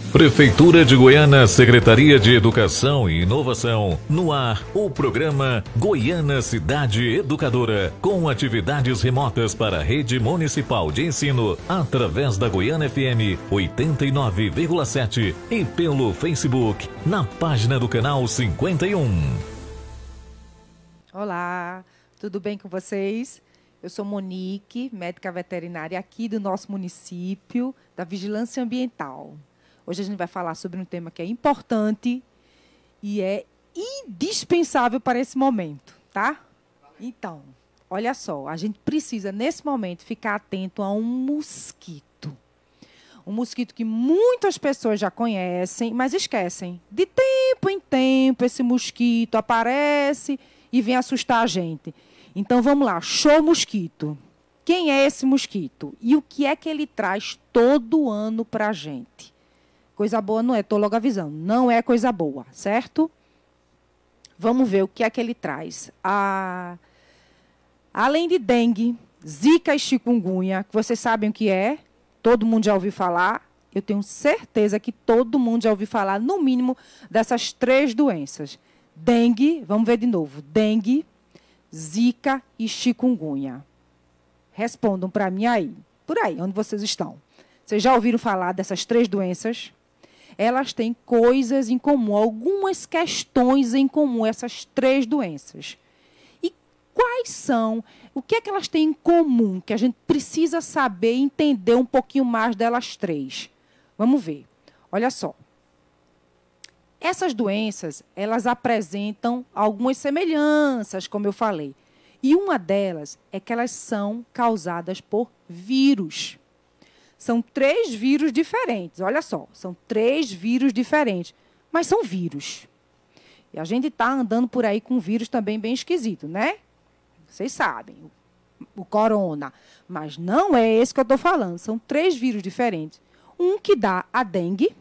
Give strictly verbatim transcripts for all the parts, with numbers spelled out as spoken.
Prefeitura de Goiânia, Secretaria de Educação e Inovação. No ar, o programa Goiânia Cidade Educadora, com atividades remotas para a rede municipal de ensino, através da Goiânia F M oitenta e nove vírgula sete e pelo Facebook, na página do canal cinquenta e um. Olá, tudo bem com vocês? Eu sou Monique, médica veterinária aqui do nosso município, da Vigilância Ambiental. Hoje a gente vai falar sobre um tema que é importante e é indispensável para esse momento, tá? Então, olha só, a gente precisa, nesse momento, ficar atento a um mosquito. Um mosquito que muitas pessoas já conhecem, mas esquecem. De tempo em tempo, esse mosquito aparece e vem assustar a gente. Então, vamos lá, show mosquito. Quem é esse mosquito? E o que é que ele traz todo ano para a gente? Coisa boa não é, estou logo avisando, não é coisa boa, certo? Vamos ver o que é que ele traz. A... Além de dengue, zika e chikungunya, que vocês sabem o que é, todo mundo já ouviu falar, eu tenho certeza que todo mundo já ouviu falar, no mínimo, dessas três doenças. Dengue, vamos ver de novo, dengue, zika e chikungunya. Respondam para mim aí, por aí, onde vocês estão. Vocês já ouviram falar dessas três doenças? Elas têm coisas em comum, algumas questões em comum, essas três doenças. E quais são, o que é que elas têm em comum, que a gente precisa saber e entender um pouquinho mais delas três? Vamos ver. Olha só. Essas doenças, elas apresentam algumas semelhanças, como eu falei. E uma delas é que elas são causadas por vírus. São três vírus diferentes, olha só, são três vírus diferentes, mas são vírus. E a gente está andando por aí com um vírus também bem esquisito, né? Vocês sabem, o, o corona. Mas não é esse que eu estou falando, são três vírus diferentes. Um que dá a dengue,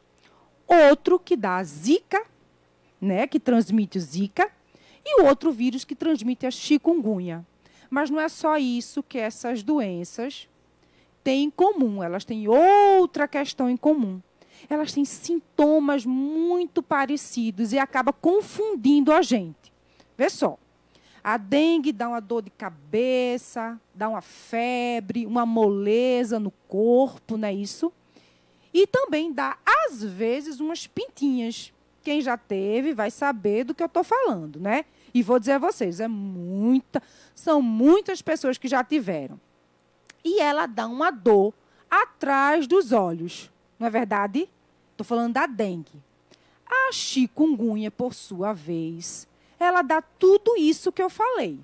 outro que dá a zika, né, que transmite o zika, e o outro vírus que transmite a chikungunya. Mas não é só isso que essas doenças têm em comum, elas têm outra questão em comum. Elas têm sintomas muito parecidos e acaba confundindo a gente. Vê só, a dengue dá uma dor de cabeça, dá uma febre, uma moleza no corpo, não é isso? E também dá, às vezes, umas pintinhas. Quem já teve vai saber do que eu estou falando, né? E vou dizer a vocês, é muita, são muitas pessoas que já tiveram. E ela dá uma dor atrás dos olhos. Não é verdade? Estou falando da dengue. A chikungunya, por sua vez, ela dá tudo isso que eu falei.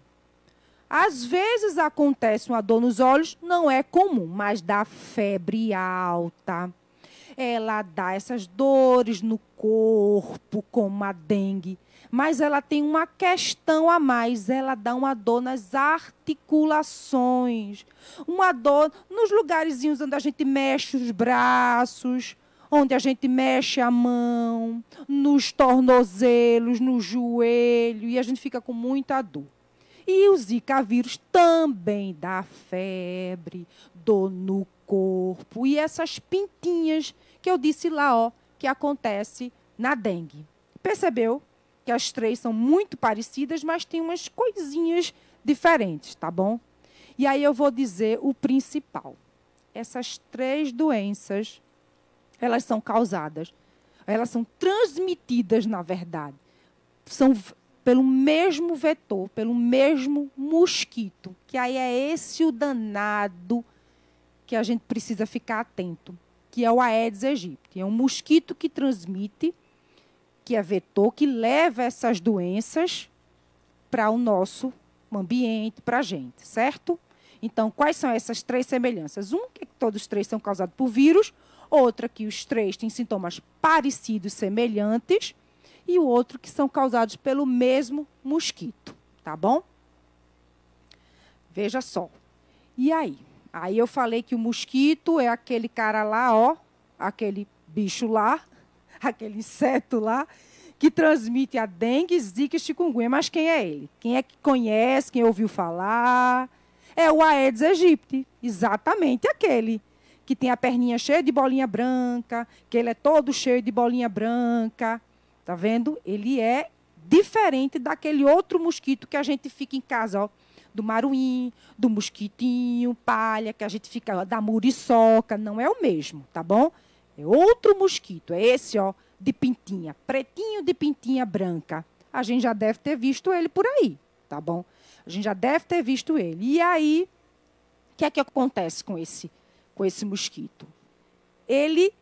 Às vezes acontece uma dor nos olhos, não é comum, mas dá febre alta. Ela dá essas dores no corpo, como a dengue. Mas ela tem uma questão a mais, ela dá uma dor nas articulações, uma dor nos lugarzinhos onde a gente mexe os braços, onde a gente mexe a mão, nos tornozelos, no joelho, e a gente fica com muita dor. E o Zika vírus também dá febre, dor no corpo, e essas pintinhas que eu disse lá, ó, que acontece na dengue. Percebeu? Que as três são muito parecidas, mas tem umas coisinhas diferentes, tá bom? E aí eu vou dizer o principal. Essas três doenças, elas são causadas, elas são transmitidas, na verdade, são pelo mesmo vetor, pelo mesmo mosquito, que aí é esse o danado que a gente precisa ficar atento, que é o Aedes aegypti. É um mosquito que transmite, que é vetor, que leva essas doenças para o nosso ambiente, para a gente, certo? Então, quais são essas três semelhanças? Um, que todos os três são causados por vírus, outra que os três têm sintomas parecidos, semelhantes, e o outro que são causados pelo mesmo mosquito, tá bom? Veja só. E aí? Aí eu falei que o mosquito é aquele cara lá, ó, aquele bicho lá, aquele inseto lá, que transmite a dengue, zika e chikungunya. Mas quem é ele? Quem é que conhece, quem ouviu falar? É o Aedes aegypti, exatamente aquele que tem a perninha cheia de bolinha branca, que ele é todo cheio de bolinha branca. Tá vendo? Ele é diferente daquele outro mosquito que a gente fica em casa, ó, do maruim, do mosquitinho, palha, que a gente fica, ó, da muriçoca. Não é o mesmo, tá bom? É outro mosquito. É esse, ó, de pintinha, pretinho de pintinha branca. A gente já deve ter visto ele por aí, tá bom? A gente já deve ter visto ele. E aí, o que é que acontece com esse, com esse mosquito? Ele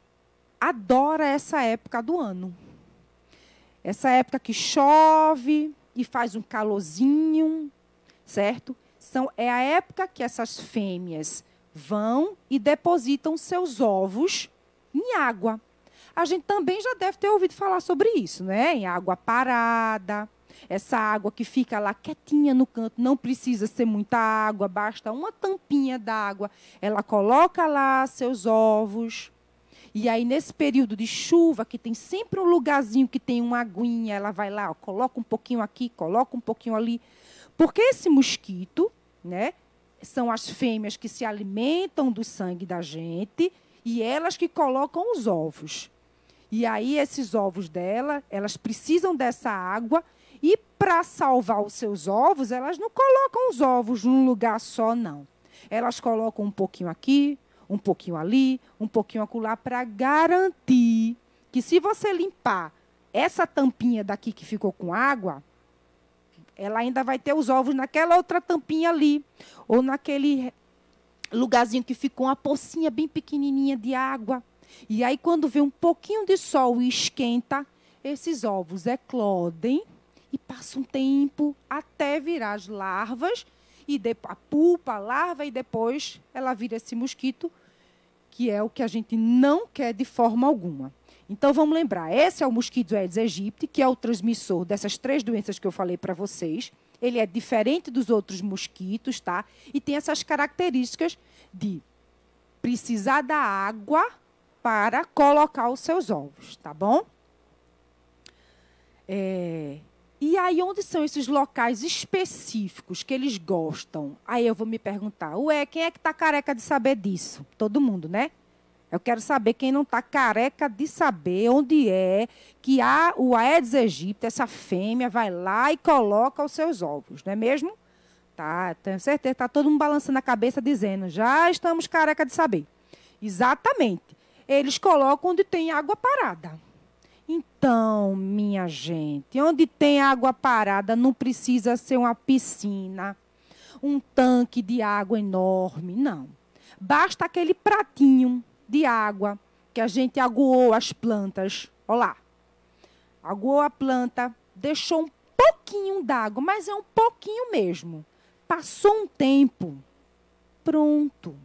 adora essa época do ano. Essa época que chove e faz um calorzinho, certo? São, é a época que essas fêmeas vão e depositam seus ovos em água. A gente também já deve ter ouvido falar sobre isso, né? Em água parada, essa água que fica lá quietinha no canto, não precisa ser muita água, basta uma tampinha d'água. Ela coloca lá seus ovos. E aí, nesse período de chuva, que tem sempre um lugarzinho que tem uma aguinha, ela vai lá, ó, coloca um pouquinho aqui, coloca um pouquinho ali. Porque esse mosquito, né, são as fêmeas que se alimentam do sangue da gente e elas que colocam os ovos. E aí, esses ovos dela, elas precisam dessa água e, para salvar os seus ovos, elas não colocam os ovos num lugar só, não. Elas colocam um pouquinho aqui, um pouquinho ali, um pouquinho acolá, para garantir que, se você limpar essa tampinha daqui que ficou com água, ela ainda vai ter os ovos naquela outra tampinha ali, ou naquele lugarzinho que ficou uma pocinha bem pequenininha de água. E aí, quando vem um pouquinho de sol e esquenta, esses ovos eclodem e passa um tempo até virar as larvas, e a pupa, a larva, e depois ela vira esse mosquito, que é o que a gente não quer de forma alguma. Então, vamos lembrar, esse é o mosquito Aedes aegypti, que é o transmissor dessas três doenças que eu falei para vocês. Ele é diferente dos outros mosquitos, tá? E tem essas características de precisar da água para colocar os seus ovos, tá bom? É... E aí, onde são esses locais específicos que eles gostam? Aí eu vou me perguntar, ué, quem é que está careca de saber disso? Todo mundo, né? Eu quero saber quem não está careca de saber onde é que há o Aedes aegypti, essa fêmea, vai lá e coloca os seus ovos, não é mesmo? Tá, tenho certeza, está todo mundo balançando a cabeça dizendo, já estamos careca de saber. Exatamente. Eles colocam onde tem água parada. Então, minha gente, onde tem água parada não precisa ser uma piscina, um tanque de água enorme, não. Basta aquele pratinho de água que a gente aguou as plantas. Olha lá. Aguou a planta, deixou um pouquinho d'água, mas é um pouquinho mesmo. Passou um tempo, pronto.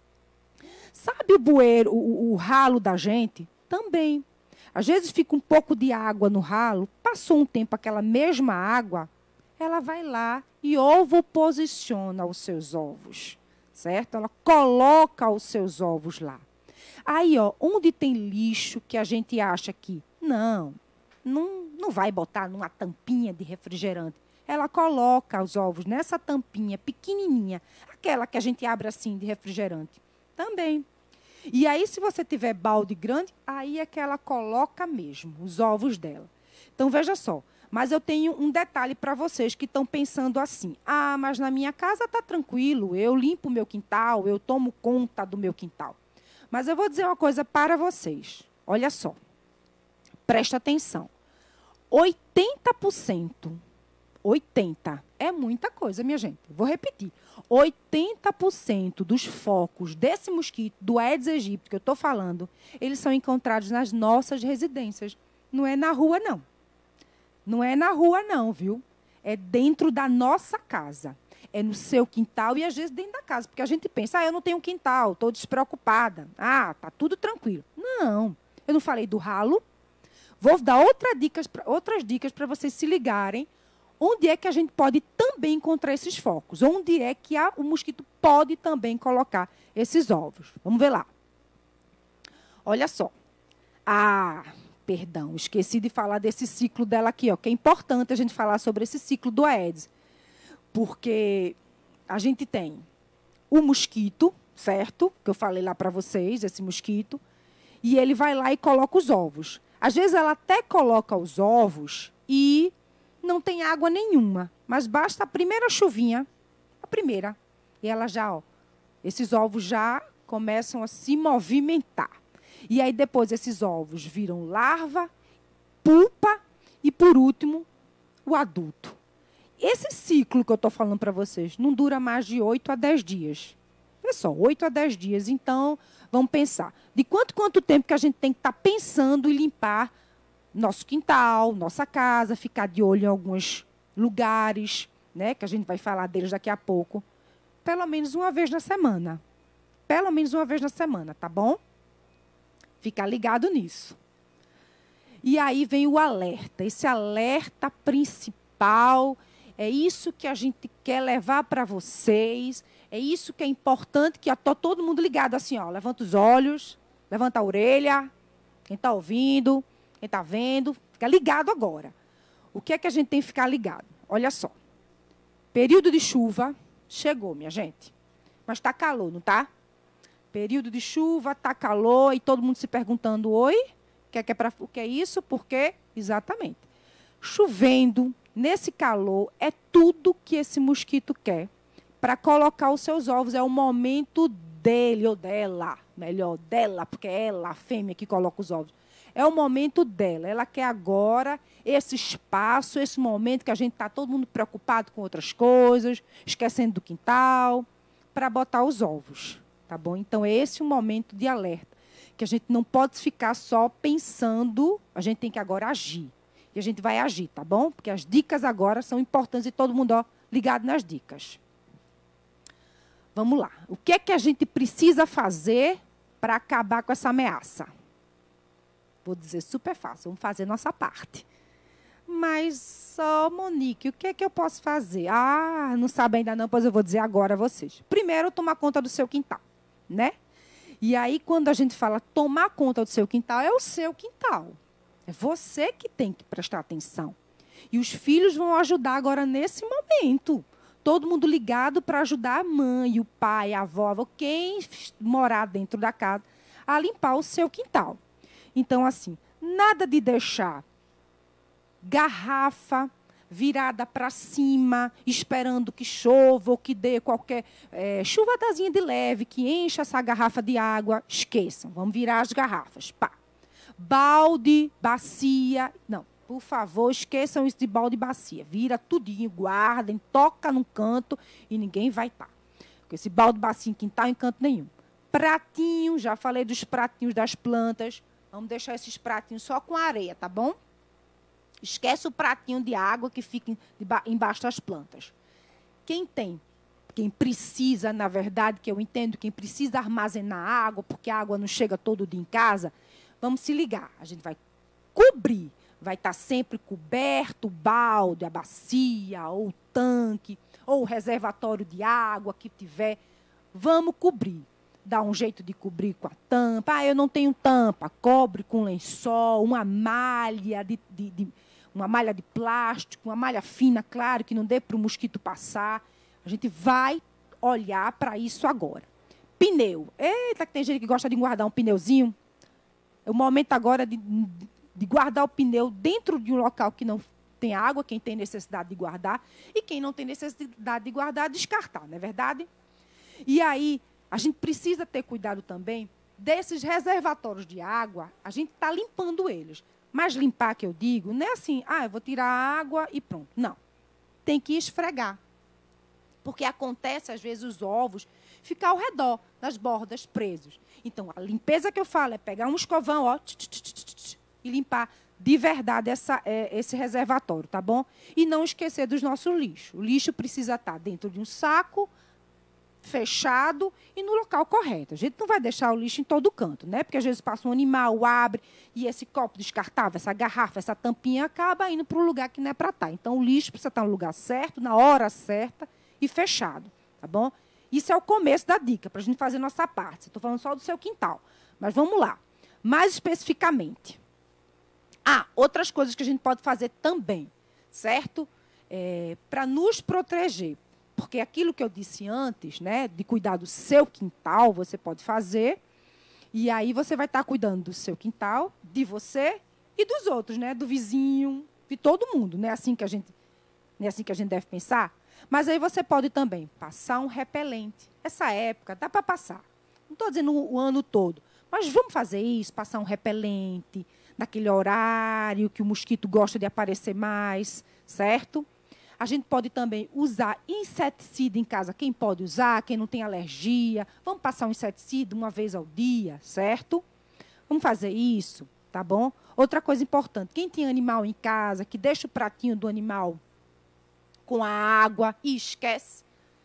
Sabe o bueiro, o, o ralo da gente? Também. Às vezes fica um pouco de água no ralo, passou um tempo aquela mesma água, ela vai lá e ovo posiciona os seus ovos, certo? Ela coloca os seus ovos lá. Aí, ó, onde tem lixo que a gente acha que não, não, não vai botar numa tampinha de refrigerante, ela coloca os ovos nessa tampinha pequenininha, aquela que a gente abre assim de refrigerante, também. E aí, se você tiver balde grande, aí é que ela coloca mesmo os ovos dela. Então, veja só. Mas eu tenho um detalhe para vocês que estão pensando assim. Ah, mas na minha casa está tranquilo. Eu limpo o meu quintal, eu tomo conta do meu quintal. Mas eu vou dizer uma coisa para vocês. Olha só. Presta atenção. oitenta por cento. oitenta é muita coisa, minha gente. Vou repetir. oitenta por cento dos focos desse mosquito, do Aedes aegypti que eu estou falando, eles são encontrados nas nossas residências. Não é na rua, não. Não é na rua, não, viu? É dentro da nossa casa. É no seu quintal e, às vezes, dentro da casa. Porque a gente pensa, ah, eu não tenho quintal, estou despreocupada. Ah, tá tudo tranquilo. Não. Eu não falei do ralo. Vou dar outra dicas, outras dicas para vocês se ligarem. Onde é que a gente pode também encontrar esses focos? Onde é que a, o mosquito pode também colocar esses ovos? Vamos ver lá. Olha só. Ah, perdão, esqueci de falar desse ciclo dela aqui, ó, que é importante a gente falar sobre esse ciclo do Aedes. Porque a gente tem o mosquito, certo? Que eu falei lá para vocês, esse mosquito. E ele vai lá e coloca os ovos. Às vezes ela até coloca os ovos e não tem água nenhuma. Mas basta a primeira chuvinha, a primeira. E ela já, ó, esses ovos já começam a se movimentar. E aí depois esses ovos viram larva, pupa e, por último, o adulto. Esse ciclo que eu estou falando para vocês não dura mais de oito a dez dias. É só, oito a dez dias. Então, vamos pensar. De quanto, quanto tempo que a gente tem que estar tá pensando em limpar nosso quintal, nossa casa, ficar de olho em alguns lugares, né, que a gente vai falar deles daqui a pouco. Pelo menos uma vez na semana. Pelo menos uma vez na semana, tá bom? Ficar ligado nisso. E aí vem o alerta. Esse alerta principal, é isso que a gente quer levar para vocês. É isso que é importante, que está todo mundo ligado assim, ó. Levanta os olhos, levanta a orelha. Quem está ouvindo, quem está vendo, fica ligado agora. O que é que a gente tem que ficar ligado? Olha só. Período de chuva chegou, minha gente. Mas está calor, não está? Período de chuva, está calor, e todo mundo se perguntando, oi? O que é, que é, pra, o que é isso? Por quê? Exatamente. Chovendo, nesse calor, é tudo que esse mosquito quer para colocar os seus ovos. É o momento dele ou dela, melhor, dela, porque é ela, a fêmea, que coloca os ovos. É o momento dela. Ela quer agora esse espaço, esse momento que a gente está todo mundo preocupado com outras coisas, esquecendo do quintal, para botar os ovos. Tá bom? Então, é esse o momento de alerta, que a gente não pode ficar só pensando, a gente tem que agora agir. E a gente vai agir, tá bom? Porque as dicas agora são importantes e todo mundo, ó, ligado nas dicas. Vamos lá. O que é que a gente precisa fazer para acabar com essa ameaça? Vou dizer super fácil, vamos fazer nossa parte. Mas, ó, Monique, o que é que eu posso fazer? Ah, não sabe ainda não, pois eu vou dizer agora a vocês. Primeiro, tomar conta do seu quintal, né? E aí, quando a gente fala tomar conta do seu quintal, é o seu quintal. É você que tem que prestar atenção. E os filhos vão ajudar agora nesse momento. Todo mundo ligado para ajudar a mãe, o pai, a avó, a avó, quem morar dentro da casa, a limpar o seu quintal. Então, assim, nada de deixar garrafa virada para cima, esperando que chova ou que dê qualquer é, chuvadazinha de leve, que encha essa garrafa de água. Esqueçam, vamos virar as garrafas. Pá. Balde, bacia. Não, por favor, esqueçam isso de balde e bacia. Vira tudinho, guardem, toca num canto e ninguém vai estar. Porque esse balde, bacia em quintal, em canto nenhum. Pratinho, já falei dos pratinhos das plantas. Vamos deixar esses pratinhos só com areia, tá bom? Esquece o pratinho de água que fica embaixo das plantas. Quem tem, quem precisa, na verdade, que eu entendo, quem precisa armazenar água, porque a água não chega todo dia em casa, vamos se ligar. A gente vai cobrir, vai estar sempre coberto o balde, a bacia, ou o tanque, ou o reservatório de água que tiver. Vamos cobrir. Dá um jeito de cobrir com a tampa. Ah, eu não tenho tampa. Cobre com lençol, uma malha de, de, de, uma malha de plástico, uma malha fina, claro, que não dê para o mosquito passar. A gente vai olhar para isso agora. Pneu. Eita, que tem gente que gosta de guardar um pneuzinho. É o momento agora de, de guardar o pneu dentro de um local que não tem água, quem tem necessidade de guardar, e quem não tem necessidade de guardar, descartar, não é verdade? E aí, a gente precisa ter cuidado também desses reservatórios de água, a gente está limpando eles. Mas limpar, que eu digo, não é assim, ah, eu vou tirar a água e pronto. Não. Tem que esfregar. Porque acontece, às vezes, os ovos ficar ao redor das bordas presos. Então, a limpeza que eu falo é pegar um escovão, ó, tch, tch, tch, tch, tch, e limpar de verdade essa, é, esse reservatório, tá bom? E não esquecer dos nossos lixos. O lixo precisa estar dentro de um saco, fechado e no local correto. A gente não vai deixar o lixo em todo canto, né? Porque às vezes passa um animal, abre, e esse copo descartável, essa garrafa, essa tampinha acaba indo para um lugar que não é para estar. Então, o lixo precisa estar no lugar certo, na hora certa e fechado, tá bom? Isso é o começo da dica, para a gente fazer nossa parte. Estou falando só do seu quintal. Mas vamos lá. Mais especificamente. Ah, outras coisas que a gente pode fazer também, certo? É, para nos proteger. Porque aquilo que eu disse antes, né, de cuidar do seu quintal, você pode fazer. E aí você vai estar cuidando do seu quintal, de você e dos outros, né, do vizinho, de todo mundo. Não é assim que a gente, não é assim que a gente deve pensar? Mas aí você pode também passar um repelente. Essa época dá para passar. Não estou dizendo o ano todo. Mas vamos fazer isso, passar um repelente naquele horário que o mosquito gosta de aparecer mais, certo? A gente pode também usar inseticida em casa. Quem pode usar, quem não tem alergia. Vamos passar um inseticida uma vez ao dia, certo? Vamos fazer isso, tá bom? Outra coisa importante, quem tem animal em casa, que deixa o pratinho do animal com a água e esquece.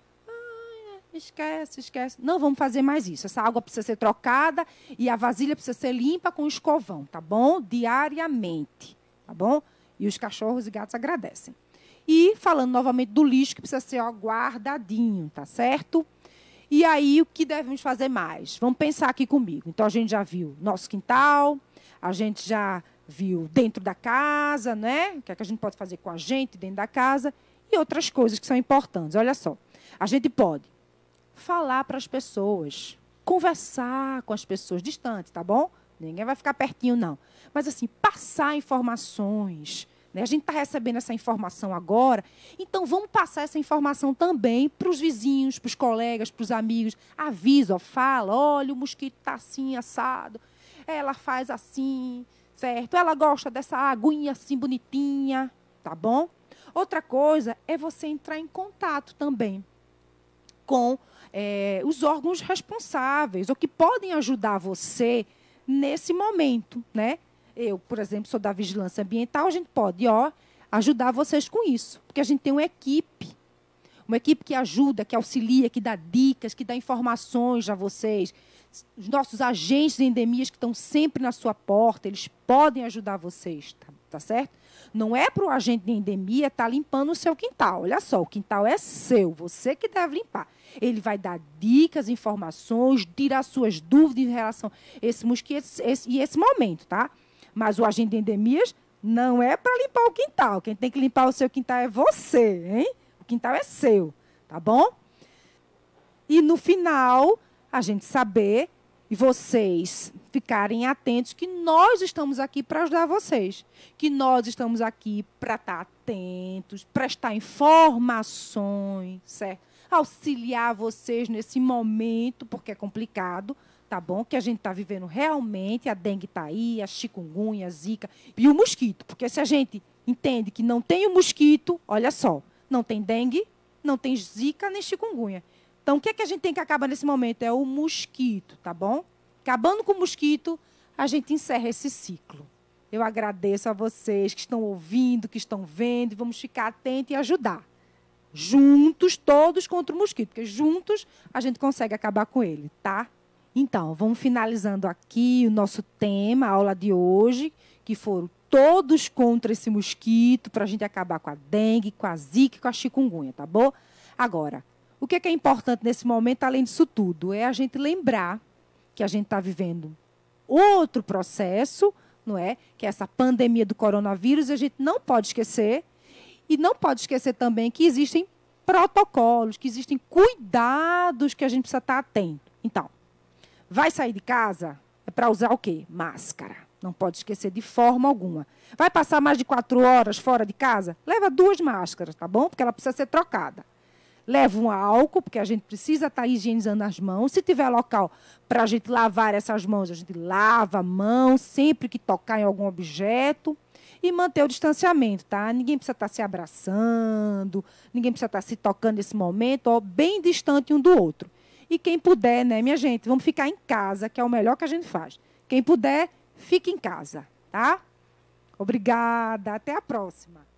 Esquece, esquece. Não vamos fazer mais isso. Essa água precisa ser trocada e a vasilha precisa ser limpa com escovão, tá bom? Diariamente, tá bom? E os cachorros e gatos agradecem. E falando novamente do lixo, que precisa ser ó, guardadinho, tá certo? E aí, o que devemos fazer mais? Vamos pensar aqui comigo. Então, a gente já viu nosso quintal, a gente já viu dentro da casa, né? O que é que a gente pode fazer com a gente dentro da casa e outras coisas que são importantes. Olha só, a gente pode falar para as pessoas, conversar com as pessoas distantes, tá bom? Ninguém vai ficar pertinho, não. Mas, assim, passar informações. Né? A gente está recebendo essa informação agora, então vamos passar essa informação também para os vizinhos, para os colegas, para os amigos. Avisa, ó, fala, olha, o mosquito está assim, assado. Ela faz assim, certo? Ela gosta dessa aguinha assim, bonitinha, tá bom? Outra coisa é você entrar em contato também com é, os órgãos responsáveis, ou que podem ajudar você nesse momento, né? Eu, por exemplo, sou da vigilância ambiental, a gente pode ó, ajudar vocês com isso, porque a gente tem uma equipe, uma equipe que ajuda, que auxilia, que dá dicas, que dá informações a vocês. Os nossos agentes de endemias que estão sempre na sua porta, eles podem ajudar vocês, tá, tá certo? Não é para o agente de endemia estar limpando o seu quintal. Olha só, o quintal é seu, você que deve limpar. Ele vai dar dicas, informações, tirar suas dúvidas em relação a esse mosquito esse, e esse momento, tá? Mas o agente de endemias não é para limpar o quintal. Quem tem que limpar o seu quintal é você, hein? O quintal é seu, tá bom? E no final, a gente saber e vocês ficarem atentos que nós estamos aqui para ajudar vocês. Que nós estamos aqui para estar atentos, prestar informações, certo? Auxiliar vocês nesse momento, porque é complicado, tá bom? Que a gente está vivendo realmente, a dengue está aí, a chikungunya, a zika e o mosquito. Porque se a gente entende que não tem o mosquito, olha só, não tem dengue, não tem zika nem chikungunya. Então, o que é que a gente tem que acabar nesse momento? É o mosquito, tá bom? Acabando com o mosquito, a gente encerra esse ciclo. Eu agradeço a vocês que estão ouvindo, que estão vendo, e vamos ficar atentos e ajudar. Juntos, todos contra o mosquito, porque juntos a gente consegue acabar com ele, tá? Então, vamos finalizando aqui o nosso tema, a aula de hoje, que foram todos contra esse mosquito, para a gente acabar com a dengue, com a zika e com a chikungunya, tá bom? Agora, o que é, que é importante nesse momento, além disso tudo, é a gente lembrar que a gente está vivendo outro processo, não é? Que é essa pandemia do coronavírus, e a gente não pode esquecer, e não pode esquecer também que existem protocolos, que existem cuidados que a gente precisa estar atento. Então, vai sair de casa, é para usar o quê? Máscara. Não pode esquecer de forma alguma. Vai passar mais de quatro horas fora de casa? Leva duas máscaras, tá bom? Porque ela precisa ser trocada. Leva um álcool, porque a gente precisa estar higienizando as mãos. Se tiver local para a gente lavar essas mãos, a gente lava a mão sempre que tocar em algum objeto. E manter o distanciamento, tá? Ninguém precisa estar se abraçando, ninguém precisa estar se tocando nesse momento, ó, bem distante um do outro. E quem puder, né, minha gente, vamos ficar em casa, que é o melhor que a gente faz. Quem puder, fique em casa, tá? Obrigada, até a próxima.